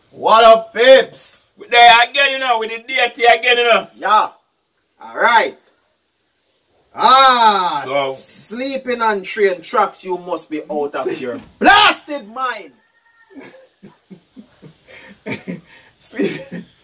What up, Pips? We're there again, you know, with the deity again, you know. Yeah. Alright. So, sleeping on train tracks, you must be out of your blasted mind. Sleep.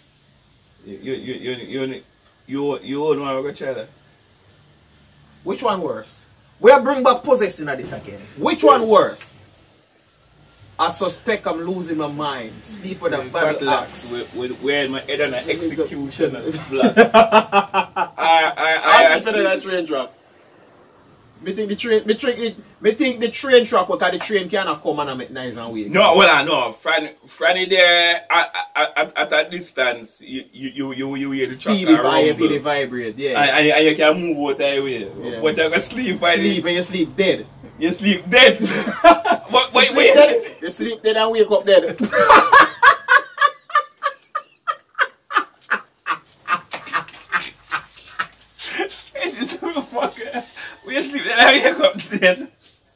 You own one of child. Which one worse? We'll bring back possessing of this again. Which one worse? I suspect I'm losing my mind. Sleep with a battle axe. With my head on an execution and blood. I said that train track. Me think the train track because the train cannot come and make nice and weird. No, well, no. Franny there at a distance, you hear the track around. Feel it vibrate, yeah. And you can move out that way. Yeah. But you can sleep by sleep and you sleep dead. You sleep dead. Wait. You sleep dead and wake up dead. We sleep dead and wake up dead.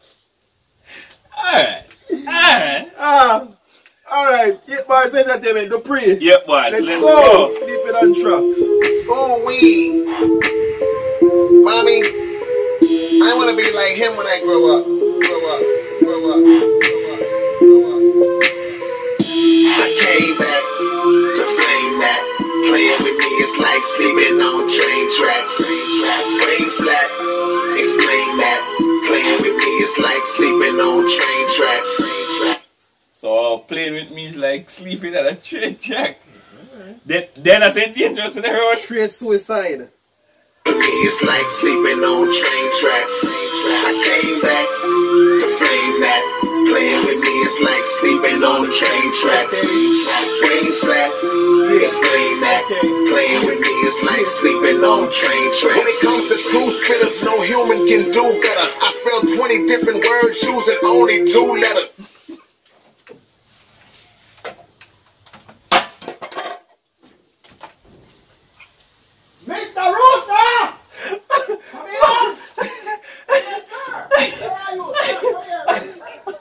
Alright. Yep, boys, entertainment. The pre. Yep, boys. Let's go. Sleeping on trucks. Oh, we. Mommy, I want to be like him when I grow up. I came back to flame that. Playing with me is like sleeping on train tracks. Brains flat, explain that. Playing with me is like sleeping on train tracks. So playing with me is like sleeping at a train track. Then I said dangerous in the road. Straight suicide. For me it's like sleeping on train tracks. I came back to flame that. Playing with me is like sleeping on train tracks. Brains flat, explain that. Playing with me is like sleeping on train tracks. When it comes to true spitters, no human can do better. I spell 20 different words using only 2 letters. Mr. Rooster! Come here! Yes, sir! Where are you? Come here!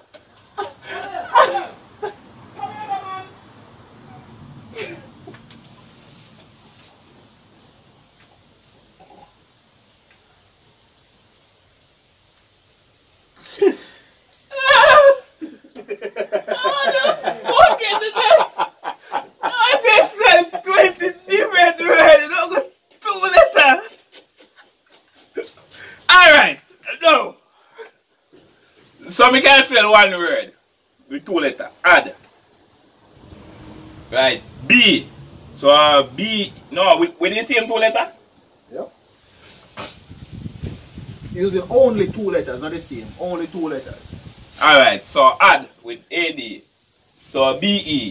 So we can spell one word with 2 letters. Add. Right. B. So B. No, with the same 2 letters? Yep. Using only 2 letters, not the same. Only 2 letters. Alright, so add with AD. So BE.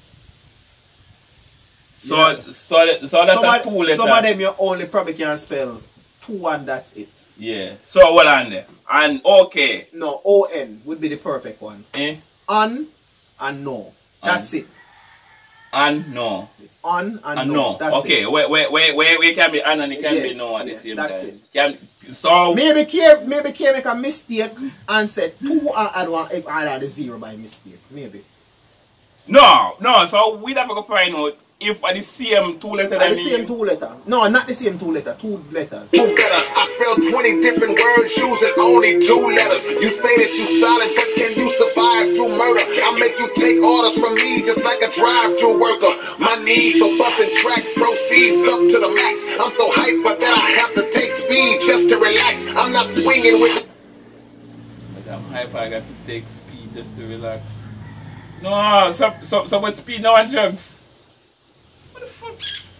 So yeah. so that's a 2 letters. Some of them you only probably can spell 2 and that's it. Yeah. So what on there? And okay. No, ON would be the perfect one. On and no. That's it. And no. On and no. That's okay. It. Where can be on and it can yes, be no at the same that's time. It. So maybe K make a mistake and said 2 and add 1 if I add a 0 by mistake. Maybe. No. So we never go find out if at the same 2 letters. At the same 2 letters. No, not the same 2 letters. 2 letters. 2 letters. I spell 20 different words using only 2 letters. You say that you solid, but can you survive through murder? I make you take orders from me just like a drive-through worker. My need for busting tracks proceeds up to the max. I'm so hyper that I have to take speed just to relax. I'm not swinging with. But I'm hyper. I got to take speed just to relax. No, so much speed now and drugs. What the fuck?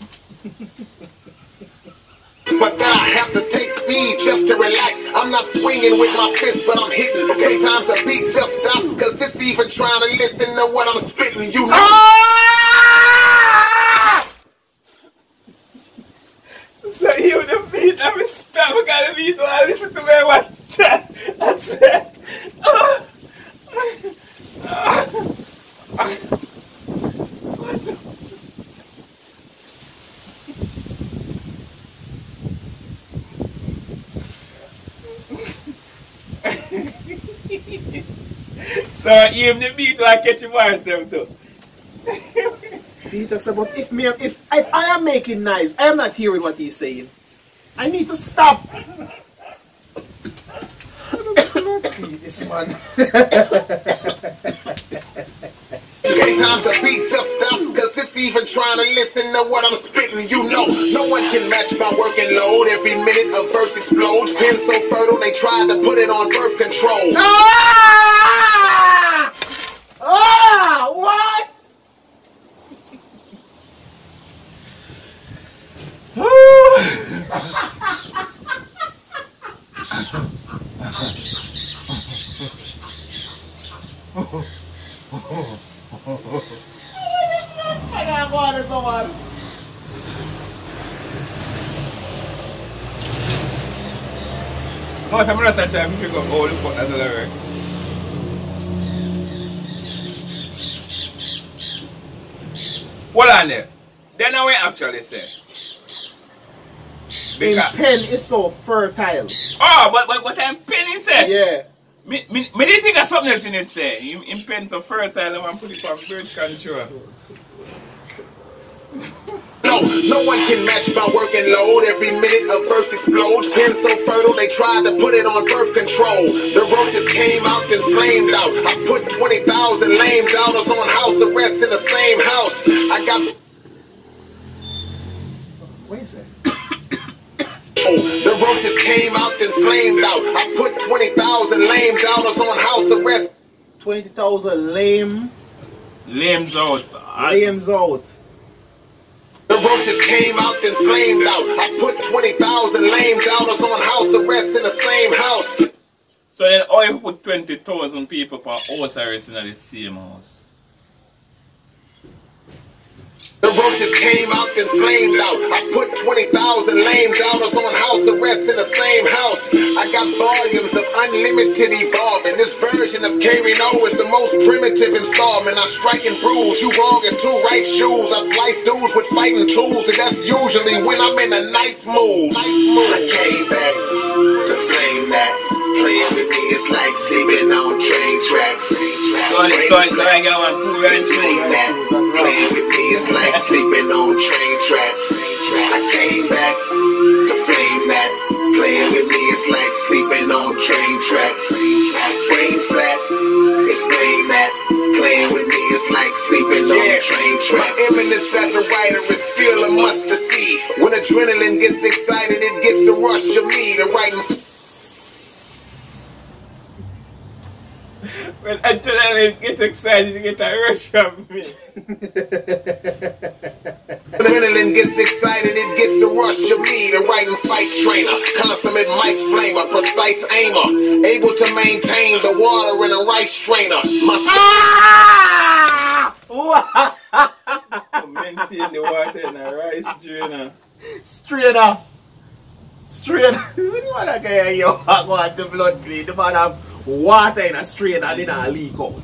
But then I have to take speed just to relax. I'm not swinging with my fist, but I'm hitting. Sometimes the beat just stops, cause this even trying to listen to what I'm spitting, you know. So you the beat, let me stop, I got the beat while I listen to my one chat. I said, what the So even the beat will catch him worse them too. Peter said, but if I am making noise, I am not hearing what he's saying. I need to stop. This man. Every time the beat just stops, cause it's even trying to listen to what I'm spitting, you know. No one can match my working load. Every minute a verse explodes. Pen so fertile, they tried to put it on birth control. Ah! Ah! What? I gotta go on this one. No, I'm not such a pick up all the foot another way. Hold on there. Then I will actually say. In pen is so fertile. Oh, but I'm pen is say. Yeah. Me didn't think of something else in it say. In pen so fertile and put it on birth control. No one can match my working load. Every minute a verse explodes. Pen so fertile, they tried to put it on birth control. The roaches came out and flamed out. I put 20,000 lame dollars on house arrest in the same house. I got... Wait a second. The roaches came out and flamed out. I put 20,000 lame dollars on house arrest. 20,000 Lames out. Lames out. The roaches came out and flamed out. I put 20,000 lame dollars on house arrest in the same house. So then all you put 20,000 people per house arrest in the same house. The roaches came out and flamed out. I put 20,000 lame dollars on house arrest in the same house. I got volumes of unlimited evolving. This version of Rino is the most primitive installment. I strike and bruise. You wrong as two right shoes. I slice dudes with fighting tools, and that's usually when I'm in a nice mood. I came back to flame that. Playing with me is like sleeping on train tracks. So I got one two right shoes. Playing with me is like sleeping on train tracks. I came back to flame that. Playing with me is like sleeping on train tracks. Brain flat, explain that. Playing with me is like sleeping on train tracks. My eminence as a writer is still a must to see. When adrenaline gets excited, it gets a rush of me to writing. When adrenaline gets excited, you get a rush of me. Adrenaline gets excited, it gets a rush of me, the writing fight trainer, consummate mic flamer, precise aimer, able to maintain the water in a rice strainer. Maintain the water in a rice strainer. Strainer. What do you want to get your want the blood clean? The man have water in a strainer and it not leak out.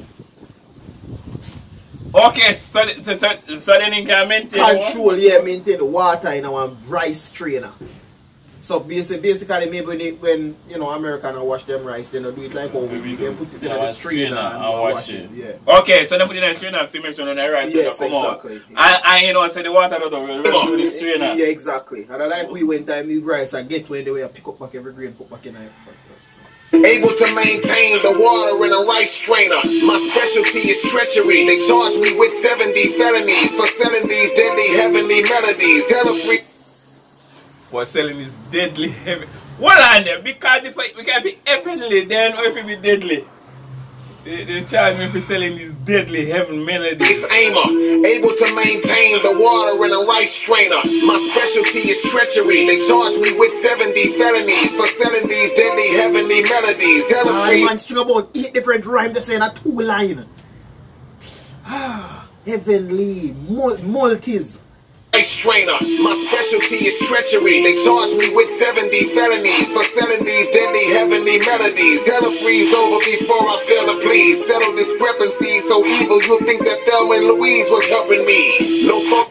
Okay, so then you can maintain control, yeah, maintain the water in our rice strainer. So basically maybe when you know Americans wash them rice, they don't do it like how we do. They put it in the strainer and wash it. Yeah. Okay, so they put it in the strainer and finish on the rice. Yes, come exactly. Out. And you know, so the water don't do the strainer. Yeah, exactly. And I like we went time with rice and get when they were pick up back every grain, put back in there. Able to maintain the water in a rice strainer. My specialty is treachery. They charge me with 70 felonies for selling these deadly heavenly melodies. Free for selling these deadly heavy. Hold on there, because if we can be heavenly, then if we be deadly. They charge me for selling these deadly heaven melodies. It's aimer, able to maintain the water in a rice strainer. My specialty is treachery. They charge me with 70 felonies for selling these deadly heavenly melodies. Man string about 8 different rhymes to say in a 2 line. Heavenly, multis. Strainer. My specialty is treachery. They charge me with 70 felonies for selling these deadly heavenly melodies. Hella freeze over before I fail to please. Settle discrepancies so evil you'll think that Thelma and Louise was helping me. No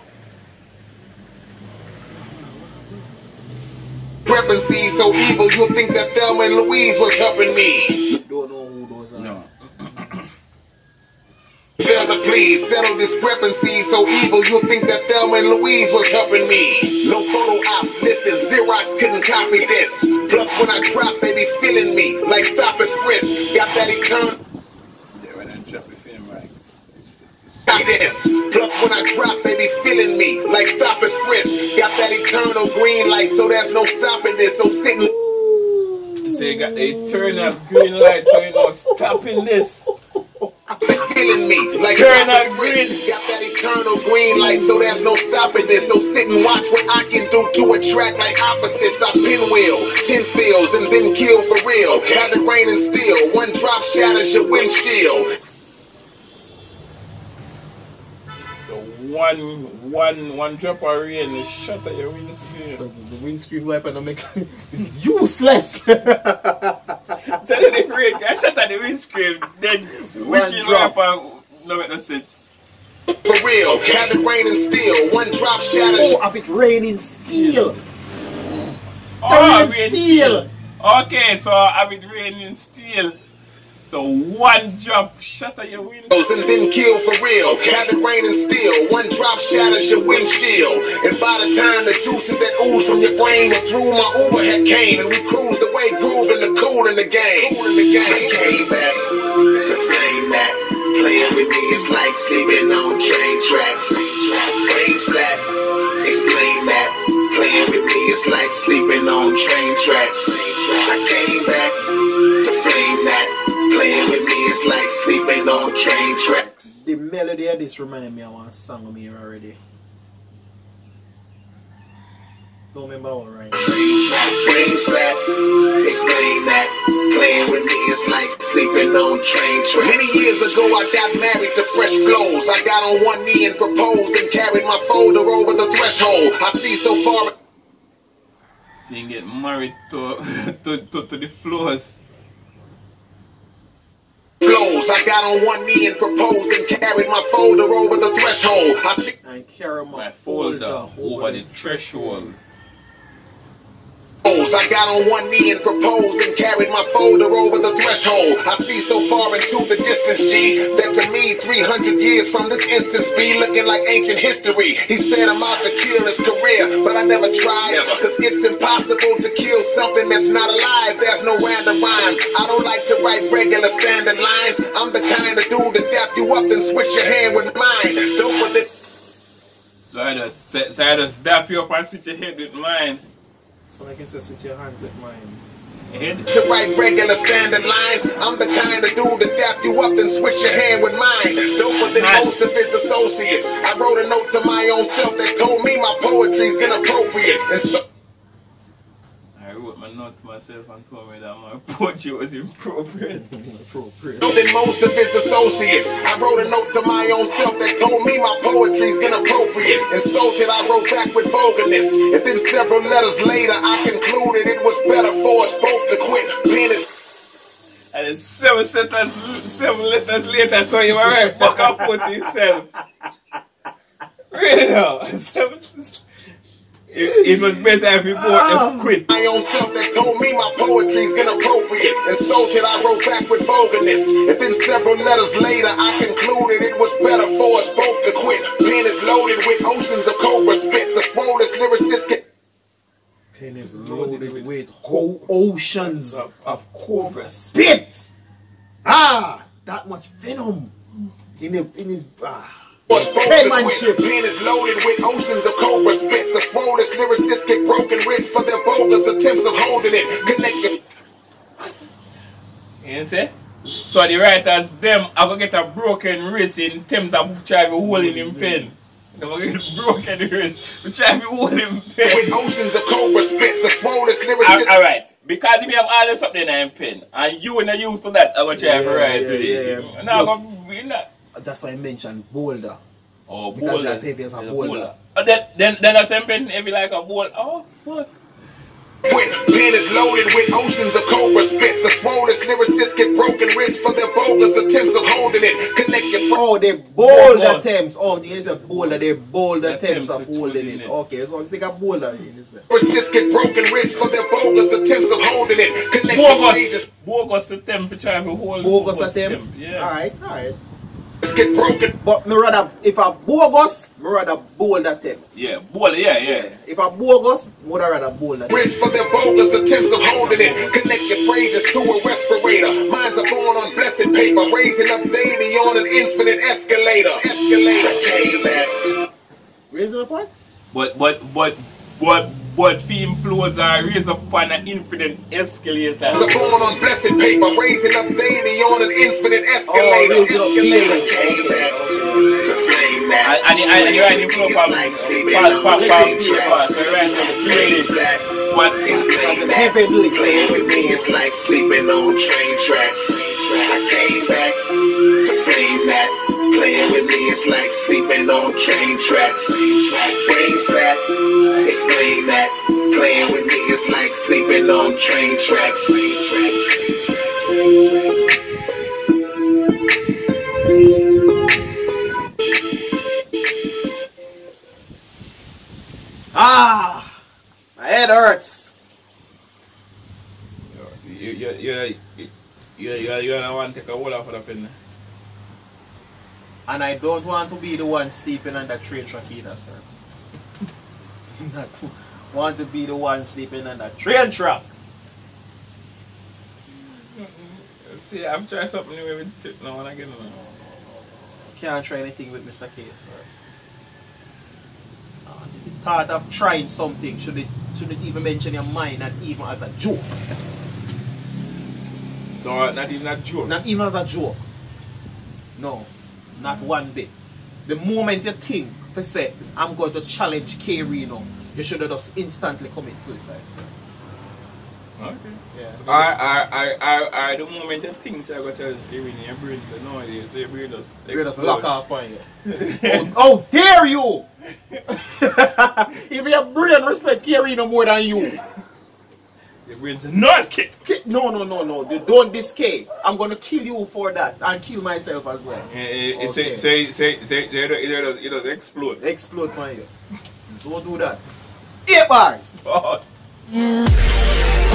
discrepancies so evil you'll think that Thelma and Louise was helping me. Don't know who those are. No. Fail to to please. Settle discrepancies so evil you'll think that Thelma and Louise was helping me. No photo ops, listen, Xerox couldn't copy this. Plus when I drop, they be feeling me like stop and frisk. Got that eternal. Yeah, when I drop the film, right? This. Plus when I drop, they be feeling me like stop and frisk. Got that eternal green light, so there's no stopping this. So sitting. So you got the eternal green light, so you're not stopping this. They feeling me like eternal green. Got that eternal green light, so there's no stopping this. So sit and watch what I can do to attract like opposites. I pinwheel, 10 fields, and then kill for real. Have it rain and steel. One drop shatters your windshield. One drop of rain will shatter your windscreen. So the windscreen wiper is useless. So then the rain can shatter the windscreen, then windscreen wiper no make no sense. For real, have it rain and steel. One drop shatters. Oh, have it raining steel. Oh, rain steel. Okay, so have it raining steel. So one drop shatter your windows and then kill for real. Have it rain and steel. One drop shatters your windshield. And by the time the juices that ooze from your brain were through, my Uber had came and we cruised away, grooving the cool in the game. I came back to flame that. Playing with me is like sleeping on train tracks. Brains flat. Explain that. Playing with me is like sleeping on train tracks. I came back to flame that. Playing with me is like sleeping on train tracks. The melody of this reminds me of one song of me already. Don't remember all right. Brains flat, explain that. Playing with me is like sleeping on train tracks. Many years ago I got married to fresh flows. I got on one knee and proposed and carried my folder over the threshold. I see so far. So you get married to the floors. I got on one knee and proposed and carried my folder over the threshold. I carry my folder over the threshold. I got on one knee and proposed and carried my folder over the threshold. I see so far into the distance, G, that to me 300 years from this instance be looking like ancient history. He said I'm out to kill his career, but I never tried. Cause it's impossible to kill something that's not alive. There's no random rhyme. I don't like to write regular standard lines. I'm the kind of dude to dap you up and switch your hand with mine. Don't put this. So I just dap you up and switch your head with mine. So I can say switch your hands with mine. To write regular standard lines, I'm the kind of dude to dap you up and switch your hand with mine. Doper than most of his associates. I wrote a note to my own self that told me my poetry's inappropriate. And so I wrote my note to myself and told me that my poetry was inappropriate. So than most of his associates. I wrote a note to my own self that told me my poetry's inappropriate. Insulted, I wrote back with vulgarness. And then several letters later, I concluded it was better for us both to quit being and then seven letters later, so you were right back up with yourself. Rino, it was better if you both quit. My own self that told me my poetry's inappropriate. Insulted, I wrote back with vulgarness. And then several letters later, I concluded it was better for us both to quit. Pen is loaded with oceans of cobra spit. The smallest lyricist can. Pen is loaded with whole oceans of cobra spit. Ah, that much venom in his penmanship. Pen is loaded with oceans of cobra spit. The smallest lyricists get broken wrists for their bogus attempts of holding it. Connect your. You see? So the writers, them, are going to get a broken wrist in terms of trying to hold in pen. They're going to get broken wrist to try to hold in pen. With oceans of cobra spit, the smallest lyricists. Alright, because if you have all this something in pen, and you are not used to that, I'm going to try to write today. That's why I mentioned boulder. Oh, because boulder. that's heavy as a boulder. Then the same pen heavy like a boulder. Oh, fuck. When pen is loaded with oceans of cobra spit, the smallest lyricists get broken wrists for their bogus attempts of holding it. Connect your. Oh, they bold attempts. Oh, there's a boulder. They bold attempts of holding it. Okay, so I think a boulder. Lyricists get broken wrists for their bogus attempts of holding it. Connect your. Bogus attempt to try to hold. Bogus attempt. Yeah. Alright. get broken. But me rather, if I bogus, me rather bold attempt. Yeah, bold, yeah. If I bogus, would I rather bold attempt. Risk for their bogus attempts of holding it. Connect your phrases to a respirator. Minds are born on blessed paper, raising up daily on an infinite escalator. I came back. Raising up what? But theme flows are raised up on an infinite escalator. Minds are born on blessed paper, raising up daily on an infinite escalator. Raising up daily. I came back to flame that. And you're writing flow from paper, so you're writing what Heavenly. Playing with me is like sleeping on train tracks. I came back to flame that. Playing with me is like sleeping on train tracks. Brain flat, explain that. Playing with me is like sleeping on train tracks. Ah, my head hurts. You don't want to take a hold off of the pen. And I don't want to be the one sleeping on the train track either, sir. Not to want to be the one sleeping on the train track. See, I'm trying something new with it now and again. Can't try anything with Mr. K, sir. The thought of trying something shouldn't even mention your mind, not even as a joke. So not even a joke? Not even as a joke. No, not one bit. The moment you think to say, I'm going to challenge K Rino, you should have just instantly commit suicide, sir. Okay. Yeah. So I the moment you think so I go challenge K Rino, your brain says no idea, so your brain just lock off on you. How dare you! If your brain respect K Rino more than you. Your brain says no, it's K. No. You don't this K. I'm gonna kill you for that and kill myself as well. Okay. So it does explode. Explode on you. Don't do that. 8 bars! Oh.